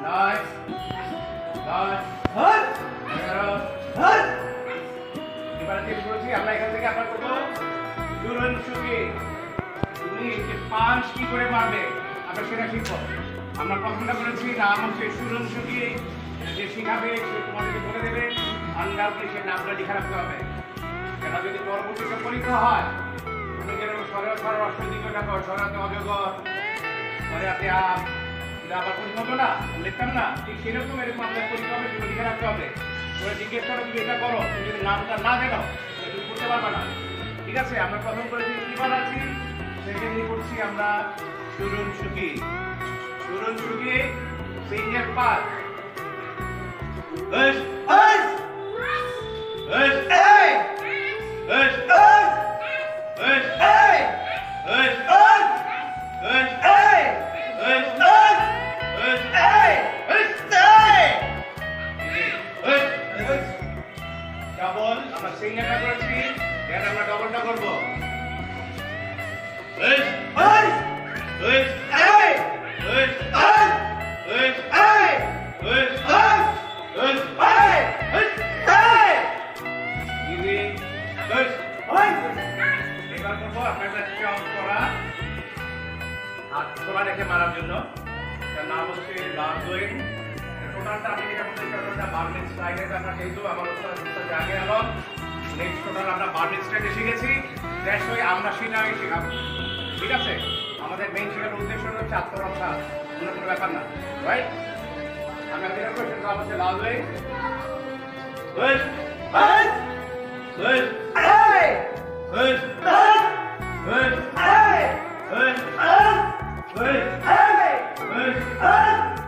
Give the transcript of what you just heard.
9 10 11 এবারে চেক করেছি আমরা এখান থেকে আপনার করব সুরনসুকি তুমি যে পাঁচ কি করে মারবে আমরা সেটা শিখব আমরা প্রথমটা করেছি নাম হচ্ছে সুরনসুকি যে শিখাবে সে তোমাদেরকে বলে দেবে আন্ডারকে সে নামটা লিখে রাখতে হবে সেটা যদি পরবর্তীতে পরীক্ষা হয় তুমি যেরকম সরল সরল অশ্বদিকে না সরাতে অজগর সরাতে আপ এটা আবার পরীক্ষা হতো না লিখতাম না ঠিক সেরকম এরকম আমাদের পরীক্ষা হবে সেটা লিখে রাখতে হবে ওরা জিজ্ঞেস করো তুমি এটা করো তুমি যদি নামটা না জানো তুমি করতে পারবে না ঠিক আছে আমরা প্রথম করেছি কিবার আছি সেকেন্ডলি করছি আমরা সুরনসুকি সুরনসুকি single part Hush! Hush! Hush! Hey! Hush! Hush! Hush! Hey! Hush! Hush! Hush! Hey! Hush! Hush! Hush! Hey! Hush! Hey! Hush! Hush! Double. আমরা সিঙ্গেলটা করেছি দেন আমরা ডাবলটা করব Hush! Hush! Hush! Hey! Hush! Hush! Hush! Hey! Hush! Hush! Hush! Hey! Hush! Hey! Easy. Hush! Hush! এবার করবো আপনাদের চাপ করা হাত খোলা রেখে মারার জন্য তার নাম হচ্ছে লাভওয়েন টোটালটা আমি যেটা বলছি টোটালটা বার্মিজ স্টাইলে আমরা যেহেতু আমার উস্তাদ আগে এলো নেক্সট টোটাল আমরা বার্মিজ স্টাইলে শিখেছি দ্যাটস ওয়াই আমরা সেটা আগে শেখাবো ঠিক আছে আমাদের মেইন শেখার উদ্দেশ্য হচ্ছে আত্মরক্ষা অন্য কোনো ব্যাপার না রাইট আমরা যেটা কোশ্চেন নাম হচ্ছে লাভওয়েন Hush! Hush! Hush! Hey! Hush! Hush! Hush! Hey! Hush! Hush! Hush! Hey! Hush! Hush!